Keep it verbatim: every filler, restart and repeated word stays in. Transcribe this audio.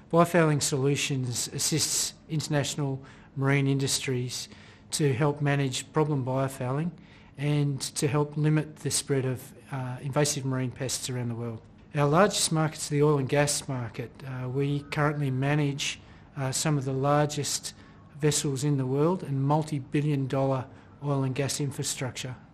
Biofouling Solutions assists international marine industries to help manage problem biofouling and to help limit the spread of uh, invasive marine pests around the world. Our largest market is the oil and gas market. Uh, we currently manage uh, some of the largest vessels in the world and multi-billion dollar oil and gas infrastructure.